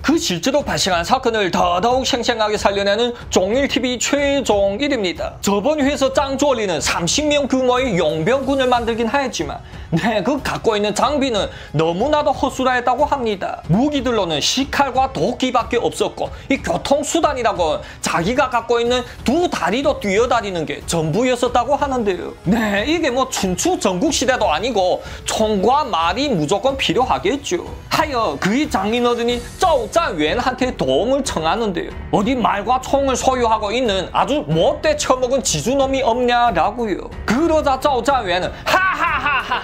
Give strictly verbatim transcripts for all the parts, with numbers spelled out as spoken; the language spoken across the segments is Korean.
그 실제로 발생한 사건을 더더욱 생생하게 살려내는 종일티비 최종일입니다. 저번 회에서 짱조리는 삼십 명 규모의 용병군을 만들긴 하였지만 네, 그 갖고 있는 장비는 너무나도 허술하였다고 합니다. 무기들로는 시칼과 도끼밖에 없었고 이 교통수단이라고 자기가 갖고 있는 두 다리로 뛰어다니는 게 전부였었다고 하는데요. 네, 이게 뭐 춘추 전국시대도 아니고 총과 말이 무조건 필요하겠죠. 하여 그의 장인어른이 쩌우짱웬한테 도움을 청하는데요. 어디 말과 총을 소유하고 있는 아주 못돼 처먹은 지주놈이 없냐라고요. 그러자 쩌우짱웬은 하하하하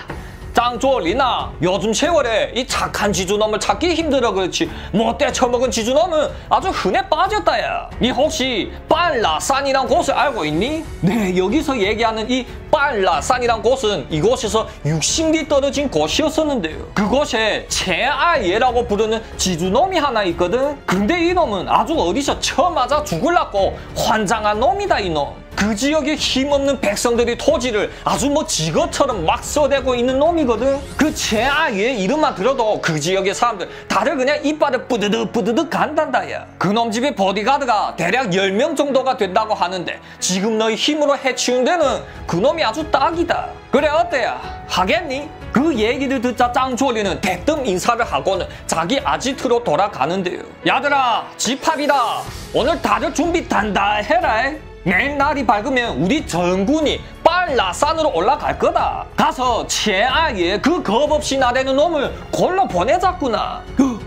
짱조리나 요즘 세월에 이 착한 지주놈을 찾기 힘들어 그렇지 못돼 처먹은 지주놈은 아주 흔해 빠졌다야. 니 혹시 빨라산이란 곳을 알고 있니? 네, 여기서 얘기하는 이 빨라산이란 곳은 이곳에서 육십 리 떨어진 곳이었었는데요. 그곳에 채아예라고 부르는 지주놈이 하나 있거든. 근데 이놈은 아주 어디서 쳐맞아 죽을라고 환장한 놈이다 이놈. 그 지역에 힘없는 백성들이 토지를 아주 뭐 지거처럼 막 써대고 있는 놈이거든. 그 채아예 이름만 들어도 그 지역의 사람들 다들 그냥 이빨을 뿌드득 뿌드득 간단다야. 그놈 집의 보디가드가 대략 열 명 정도가 된다고 하는데 지금 너희 힘으로 해치운 데는 그놈이 아주 딱이다. 그래 어때야? 하겠니? 그 얘기를 듣자 짱조리는 대뜸 인사를 하고는 자기 아지트로 돌아가는데요. 야들아 집합이다. 오늘 다들 준비 단단해라. 내일 날이 밝으면 우리 전군이 빨라산으로 올라갈 거다. 가서 채아예 그 겁없이 나대는 놈을 골로 보내자꾸나.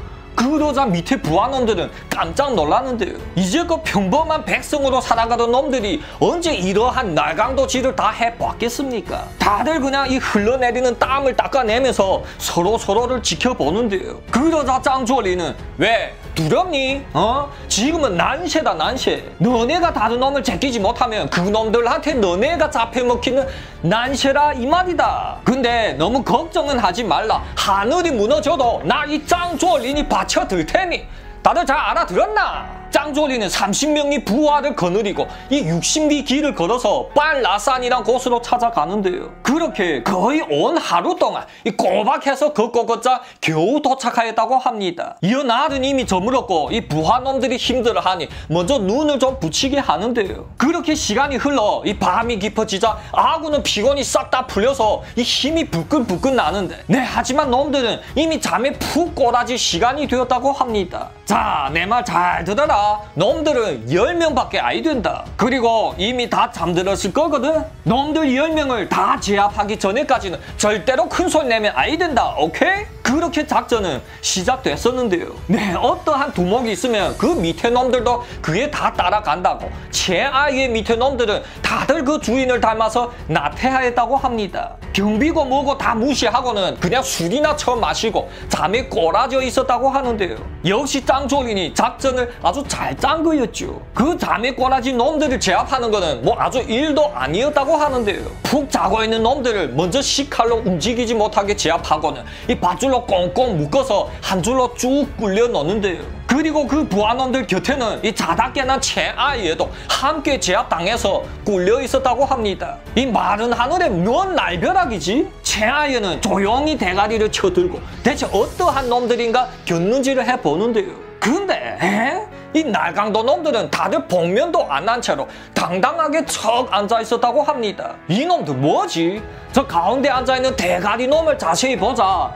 그러자 밑에 부하놈들은 깜짝 놀랐는데요. 이제껏 평범한 백성으로 살아가던 놈들이 언제 이러한 날강도질을 다 해봤겠습니까? 다들 그냥 이 흘러내리는 땀을 닦아내면서 서로 서로를 지켜보는데요. 그러자 짱조리는 왜? 두렵니? 어? 지금은 난세다 난세. 너네가 다른 놈을 제끼지 못하면 그 놈들한테 너네가 잡혀먹히는 난세라 이 말이다. 근데 너무 걱정은 하지 말라. 하늘이 무너져도 나 이 짱조린이 받쳐들 테니. 다들 잘 알아들었나? 짱조리는 삼십 명의 부하를 거느리고 이 육십 리 길을 걸어서 빨라산이란 곳으로 찾아가는데요. 그렇게 거의 온 하루 동안 이 꼬박해서 걷고 걷자 겨우 도착하였다고 합니다. 이어 날은 이미 저물었고 이 부하놈들이 힘들어하니 먼저 눈을 좀 붙이게 하는데요. 그렇게 시간이 흘러 이 밤이 깊어지자 아군은 피곤이 싹 다 풀려서 이 힘이 불끈불끈 나는데 네, 하지만 놈들은 이미 잠에 푹 꼬라질 시간이 되었다고 합니다. 자, 내 말 잘 들어라. 놈들은 열 명밖에 아니 된다. 그리고 이미 다 잠들었을 거거든. 놈들 열 명을 다 제압하기 전에까지는 절대로 큰 소리 내면 아니 된다. 오케이? 그렇게 작전은 시작됐었는데요. 네, 어떠한 두목이 있으면 그 밑에 놈들도 그에 다 따라간다고. 채아예 밑에 놈들은 다들 그 주인을 닮아서 나태하였다고 합니다. 경비고 뭐고 다 무시하고는 그냥 술이나 처음 마시고 잠에 꼬라져 있었다고 하는데요. 역시 짱조린이 작전을 아주 잘 짠 거였죠. 그 잠에 꼬라진 놈들을 제압하는 거는 뭐 아주 일도 아니었다고 하는데요. 푹 자고 있는 놈들을 먼저 시칼로 움직이지 못하게 제압하고는 이 밧줄로 꽁꽁 묶어서 한 줄로 쭉 꿀려 넣는데요. 그리고 그 부하놈들 곁에는 이 자다 깨난 채아예도 함께 제압당해서 꿀려 있었다고 합니다. 이 마른 하늘에 뭔 날벼락이지? 채아예는 조용히 대가리를 쳐들고 대체 어떠한 놈들인가 겼는지를 해보는데요. 근데 에? 이 날강도 놈들은 다들 복면도 안 한 채로 당당하게 척 앉아 있었다고 합니다. 이 놈들 뭐지? 저 가운데 앉아있는 대가리 놈을 자세히 보자.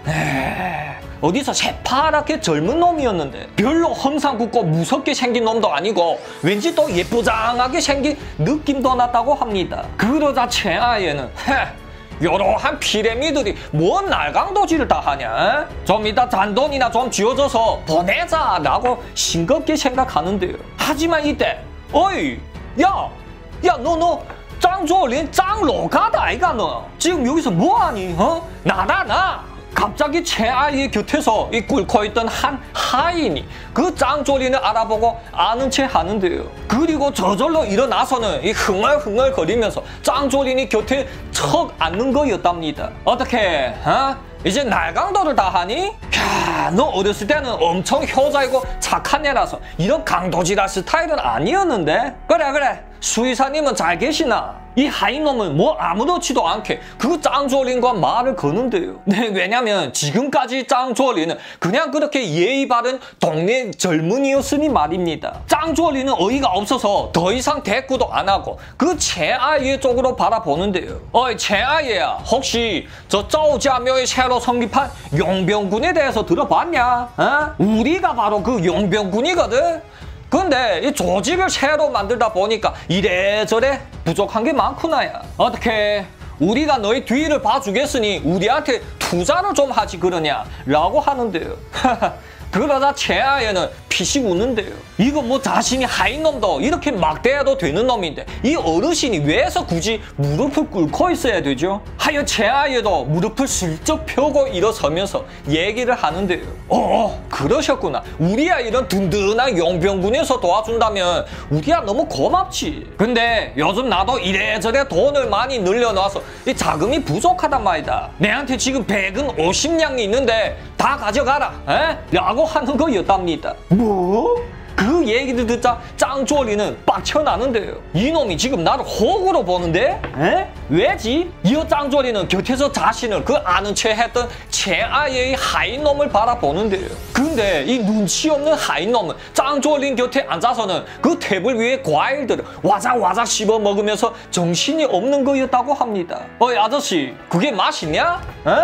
에이, 어디서 새파랗게 젊은 놈이었는데 별로 험상궂고 무섭게 생긴 놈도 아니고 왠지 또 예쁘장하게 생긴 느낌도 났다고 합니다. 그러자 채아예는 헤 요러한 피레미들이 뭔 날강도질을 다 하냐? 좀 이따 잔돈이나 좀 쥐어줘서 보내자라고 싱겁게 생각하는데요. 하지만 이때 어이 야! 야 너 너 짱조린 짱로가다 아이가 너 지금 여기서 뭐하니? 어? 나다 나! 갑자기 채아예 곁에서 이 꿇고 있던 한 하인이 그 짱조린을 알아보고 아는 채 하는데요. 그리고 저절로 일어나서는 이 흥얼흥얼 거리면서 짱조린이 곁에 척 앉는 거였답니다. 어떻게 어? 이제 날강도를 다 하니? 야, 너 어렸을 때는 엄청 효자이고 착한 애라서 이런 강도질할 스타일은 아니었는데? 그래 그래 수의사님은 잘 계시나? 이 하이놈은 뭐 아무렇지도 않게 그 짱조린과 말을 거는데요. 네, 왜냐면 지금까지 짱조린은 그냥 그렇게 예의 바른 동네 젊은이였으니 말입니다. 짱조린은 어이가 없어서 더 이상 대꾸도 안 하고 그 최아예 쪽으로 바라보는데요. 어이 최아예야, 혹시 저 짜오지아묘의 새로 성립한 용병군에 대해서 들어봤냐? 어? 우리가 바로 그 용병군이거든. 근데 이 조직을 새로 만들다 보니까 이래저래 부족한 게 많구나야. 어떻게 우리가 너희 뒤를 봐주겠으니 우리한테 투자를 좀 하지 그러냐? 라고 하는데요. 그러다 최아예는 피식 웃는데요. 이거 뭐 자신이 하이놈도 이렇게 막대해도 되는 놈인데 이 어르신이 왜서 굳이 무릎을 꿇고 있어야 되죠? 하여 최아예도 무릎을 슬쩍 펴고 일어서면서 얘기를 하는데요. 어, 그러셨구나. 우리야 이런 든든한 용병군에서 도와준다면 우리야 너무 고맙지. 근데 요즘 나도 이래저래 돈을 많이 늘려놔서 이 자금이 부족하단 말이다. 내한테 지금 백은 오십 냥이 있는데 다 가져가라. 에? 라고 하는 거였답니다. 뭐? 그 얘기를 듣자 짱조리는 빡쳐나는데요. 이놈이 지금 나를 호구로 보는데? 에? 왜지? 이어 짱조리는 곁에서 자신을 그 아는 체 했던 최아예의 하이놈을 바라보는데요. 근데 이 눈치 없는 하이놈은 짱조린 곁에 앉아서는 그 테이블 위에 과일들을 와작와작 씹어 먹으면서 정신이 없는 거였다고 합니다. 어이 아저씨, 그게 맛있냐?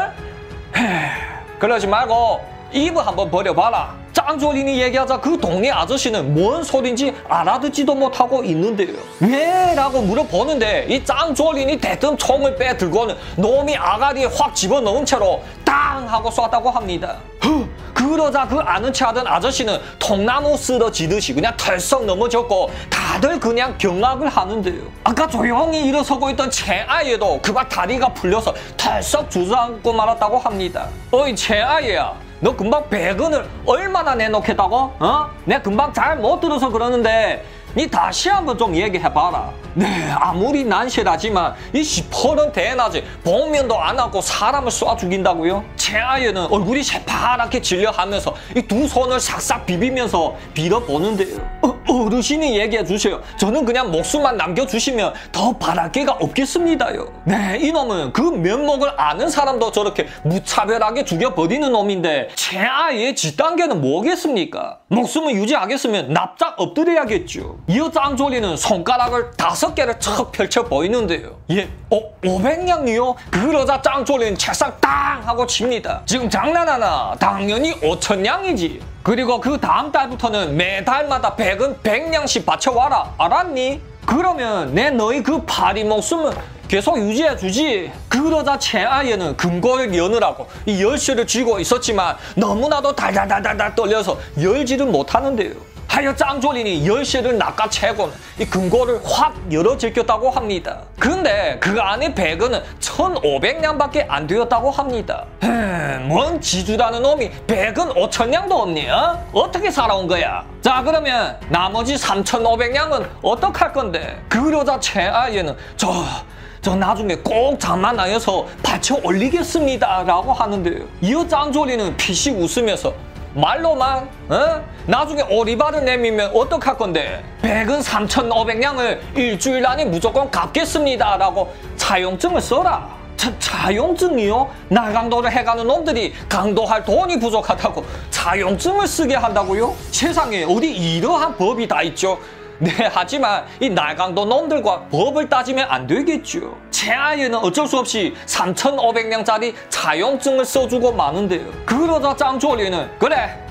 에? 헤, 그러지 말고 입을 한번 버려봐라. 짱조린이 얘기하자 그 동네 아저씨는 뭔 소린지 알아듣지도 못하고 있는데요. 왜? 라고 물어보는데 이 짱조린이 대뜸 총을 빼들고는 놈이 아가리에 확 집어넣은 채로 땅 하고 쐈다고 합니다. 허, 그러자 그 아는 체 하던 아저씨는 통나무 쓰러지듯이 그냥 털썩 넘어졌고 다들 그냥 경악을 하는데요. 아까 조용히 일어서고 있던 최아예도 그만 다리가 풀려서 털썩 주저앉고 말았다고 합니다. 어이 최아예야, 너 금방 백원을 얼마나 내놓겠다고? 어? 내 금방 잘 못 들어서 그러는데 니 다시 한번 좀 얘기해봐라. 네, 아무리 난실하지만 이 시퍼런 대낮에 복면도 안 하고 사람을 쏴 죽인다고요? 최아예는 얼굴이 새파랗게 질려하면서 이 두 손을 싹싹 비비면서 빌어보는데요. 어, 어르신이 얘기해 주세요. 저는 그냥 목숨만 남겨주시면 더 바랄 게가 없겠습니다요. 네, 이놈은 그 면목을 아는 사람도 저렇게 무차별하게 죽여버리는 놈인데 최아예의 뒷단계는 뭐겠습니까? 목숨을 유지하겠으면 납작 엎드려야겠죠. 이어 짱조리는 손가락을 다섯 개를 척 펼쳐 보이는데요. 예, 어, 오백 냥이요? 그러자 짱조리는 책상 땅 하고 칩니다. 지금 장난하나? 당연히 오천 냥이지. 그리고 그 다음 달부터는 매달마다 백은 백 냥씩 바쳐와라. 알았니? 그러면 내 너희 그 파리 목숨은 계속 유지해주지. 그러자 최아예는 금고를 여느라고 이 열쇠를 쥐고 있었지만 너무나도 달달달달달 떨려서 열지를 못하는데요. 하여 짱조린이 열쇠를 낚아채고는 이 금고를 확 열어 제꼈다고 합니다. 근데 그 안에 백원은 천오백 냥밖에 안 되었다고 합니다. 흠, 뭔 지주라는 놈이 백원 오천 냥도 없니? 어? 어떻게 살아온 거야? 자, 그러면 나머지 삼천오백 냥은 어떡할 건데? 그러자 최아예는 저... 저 나중에 꼭 장만 나여서 받쳐 올리겠습니다 라고 하는데요. 이어 짱조리는 피식 웃으면서 말로만 어? 나중에 오리발을 내밀면 어떡할 건데? 백은 삼천오백 냥을 일주일 안에 무조건 갚겠습니다 라고 차용증을 써라. 차, 차용증이요? 날강도를 해가는 놈들이 강도할 돈이 부족하다고 차용증을 쓰게 한다고요? 세상에 어디 이러한 법이 다 있죠. 네, 하지만 이 날강도 놈들과 법을 따지면 안 되겠죠. 최아예는 어쩔 수 없이 삼천오백 냥짜리 차용증을 써주고 마는데요. 그러자 짱조리는 그래,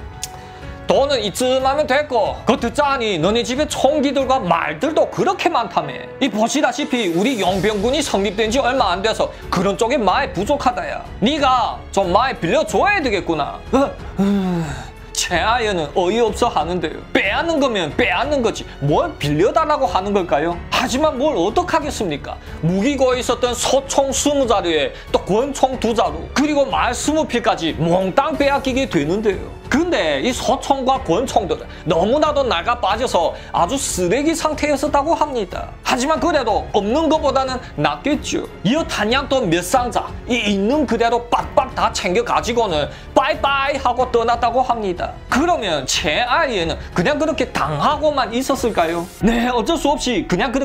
돈은 이쯤하면 됐고 그거 듣자하니 너네 집에 총기들과 말들도 그렇게 많다며. 이 보시다시피 우리 용병군이 성립된 지 얼마 안 돼서 그런 쪽에 많이 부족하다야. 네가 좀 많이 빌려줘야 되겠구나. 어, 음... 최아예는 어이없어 하는데요. 빼앗는 거면 빼앗는 거지 뭘 빌려달라고 하는 걸까요? 하지만 뭘 어떡하겠습니까? 무기고에 있었던 소총 스무 자루에 또 권총 두 자루 그리고 말 스무 필까지 몽땅 빼앗기게 되는데요. 근데 이 소총과 권총들은 너무나도 낡아 빠져서 아주 쓰레기 상태였었다고 합니다. 하지만 그래도 없는 것보다는 낫겠죠. 이어 탄약도 몇 상자 이 있는 그대로 빡빡 다 챙겨 가지고는 빠이빠이 하고 떠났다고 합니다. 그러면 최아예는 그냥 그렇게 당하고만 있었을까요? 네, 어쩔 수 없이 그냥 그렇게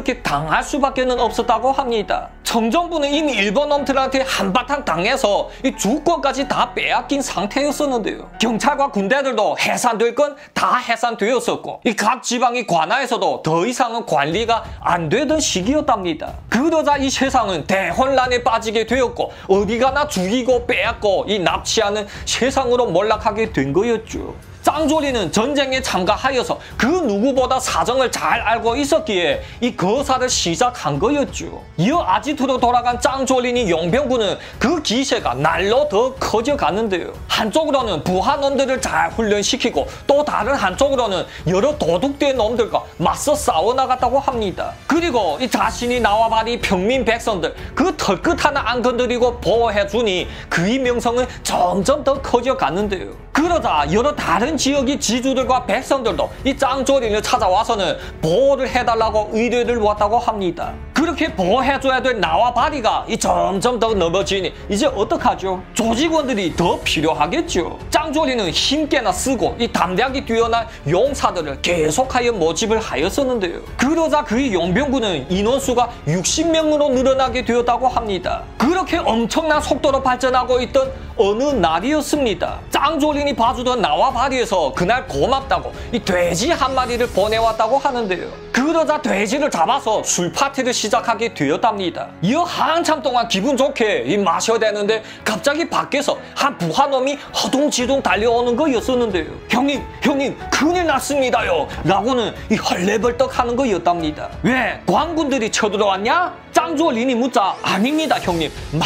그렇게 당할 수밖에 없었다고 합니다. 청정부는 이미 일본 놈들한테 한바탕 당해서 이 주권까지 다 빼앗긴 상태였었는데요. 경찰과 군대들도 해산될 건 다 해산되었었고 이 각 지방의 관아에서도 더 이상은 관리가 안 되던 시기였답니다. 그러자 이 세상은 대혼란에 빠지게 되었고 어디 가나 죽이고 빼앗고 이 납치하는 세상으로 몰락하게 된 거였죠. 짱조리는 전쟁에 참가하여서 그 누구보다 사정을 잘 알고 있었기에 이 거사를 시작한 거였죠. 이어 아지트로 돌아간 짱조린이 용병군은 그 기세가 날로 더 커져가는데요. 한쪽으로는 부하놈들을 잘 훈련시키고 또 다른 한쪽으로는 여러 도둑된 놈들과 맞서 싸워나갔다고 합니다. 그리고 이 자신이 나와바리 평민 백성들 그 털끝 하나 안 건드리고 보호해주니 그의 명성은 점점 더 커져가는데요. 그러자 여러 다른 지역의 지주들과 백성들도 이 짱조린을 찾아와서는 보호를 해달라고 의뢰를 왔다고 합니다. 그렇게 보호해줘야 될 나와바리가 이 점점 더 넘어지니 이제 어떡하죠? 조직원들이 더 필요하겠죠. 짱조린은 힘께나 쓰고 이 담력이 뛰어난 용사들을 계속하여 모집을 하였었는데요. 그러자 그의 용병군은 인원수가 육십 명으로 늘어나게 되었다고 합니다. 그렇게 엄청난 속도로 발전하고 있던 어느 날이었습니다. 짱조린이 봐주던 나와바리에서 그날 고맙다고 이 돼지 한 마리를 보내왔다고 하는데요. 그러자 돼지를 잡아서 술 파티를 시작하게 되었답니다. 이어 한참 동안 기분 좋게 이 마셔야 되는데 갑자기 밖에서 한 부하놈이 허둥지둥 달려오는 거였었는데요. 형님, 형님, 큰일 났습니다요. 라고는 이 헐레벌떡 하는 거였답니다. 왜? 광군들이 쳐들어왔냐? 짱조린이 묻자 아닙니다, 형님. 마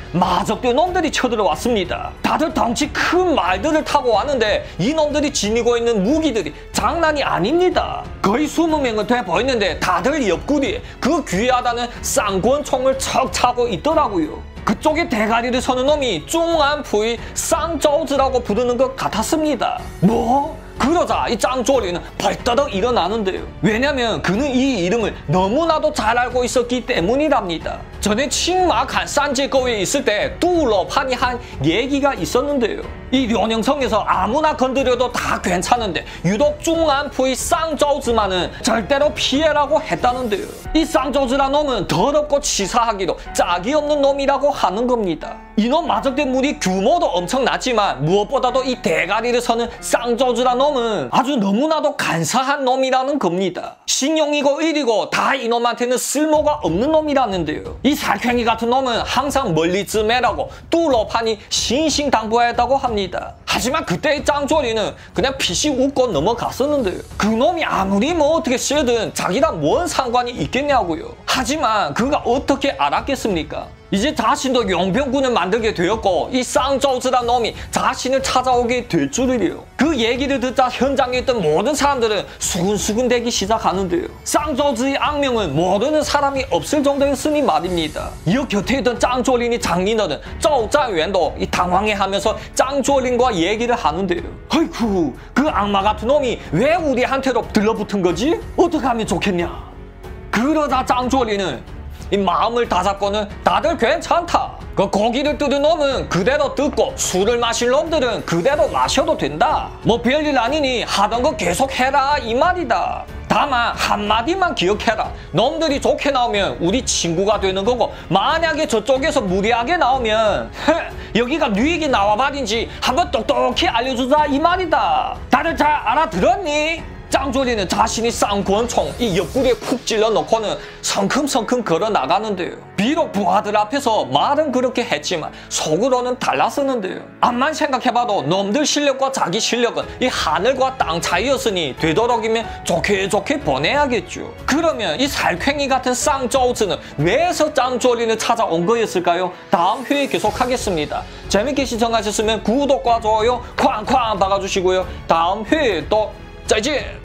마적대 놈들이 쳐들어왔습니다. 다들 덩치 큰 말들을 타고 왔는데 이 놈들이 지니고 있는 무기들이 장난이 아닙니다. 거의 이십 명은 돼 보이는데 다들 옆구리에 그 귀하다는 쌍권총을 척 차고 있더라고요. 그쪽에 대가리를 서는 놈이 쭝안푸의 쌍저우즈라고 부르는 것 같았습니다. 뭐? 그러자 이 짱조리는 벌떡 일어나는데요. 왜냐면 그는 이 이름을 너무나도 잘 알고 있었기 때문이랍니다. 전에 칭마칸 산지거위에 있을 때 뚜러판이 한 얘기가 있었는데요. 이 련영성에서 아무나 건드려도 다 괜찮은데 유독 쭝안푸의 쌍저우즈만은 절대로 피해라고 했다는데요. 이 쌍저우즈란 놈은 더럽고 치사하기도 짝이 없는 놈이라고 하는 겁니다. 이놈 마적된 무리 규모도 엄청났지만 무엇보다도 이 대가리를 서는 쌍저우즈란 놈은 아주 너무나도 간사한 놈이라는 겁니다. 신용이고 일이고 다 이놈한테는 쓸모가 없는 놈이라는데요. 이 살쾡이 같은 놈은 항상 멀리쯤에라고 뚜러판이 신신당부했다고 합니다. 하지만 그때의 짱조리는 그냥 피식 웃고 넘어갔었는데요. 그놈이 아무리 뭐 어떻게 쓰든 자기랑 뭔 상관이 있겠냐고요. 하지만 그가 어떻게 알았겠습니까? 이제 자신도 용병군을 만들게 되었고 이 쌍저우즈란 놈이 자신을 찾아오게 될 줄을요. 그 얘기를 듣자 현장에 있던 모든 사람들은 수근수근 대기 시작하는데요. 쌍저우즈의 악명은 모르는 사람이 없을 정도였으니 말입니다. 이어 곁에 있던 짱조린이 장인어른 쪼짱웬도 이 당황해하면서 짱조린과 얘기를 하는데요. 아이쿠, 그 악마 같은 놈이 왜 우리한테로 들러붙은 거지? 어떻게 하면 좋겠냐? 그러다 짱조린은 이 마음을 다잡고는 다들 괜찮다. 그 고기를 뜯은 놈은 그대로 뜯고 술을 마실 놈들은 그대로 마셔도 된다. 뭐 별일 아니니 하던 거 계속 해라 이 말이다. 다만 한마디만 기억해라. 놈들이 좋게 나오면 우리 친구가 되는 거고 만약에 저쪽에서 무리하게 나오면 여기가 뉴익이 나와버린지 한번 똑똑히 알려주자 이 말이다. 다들 잘 알아들었니? 짱조리는 자신이 쌍권총 이 옆구리에 푹 찔러 놓고는 성큼성큼 걸어 나가는데요. 비록 부하들 앞에서 말은 그렇게 했지만 속으로는 달랐었는데요. 암만 생각해봐도 놈들 실력과 자기 실력은 이 하늘과 땅 차이였으니 되도록이면 좋게 좋게 보내야겠죠. 그러면 이 살쾡이 같은 쌍저우즈는 왜서 짱조리를 찾아온 거였을까요? 다음 회에 계속하겠습니다. 재밌게 시청하셨으면 구독과 좋아요 쾅쾅 박아주시고요. 다음 회에 또 再见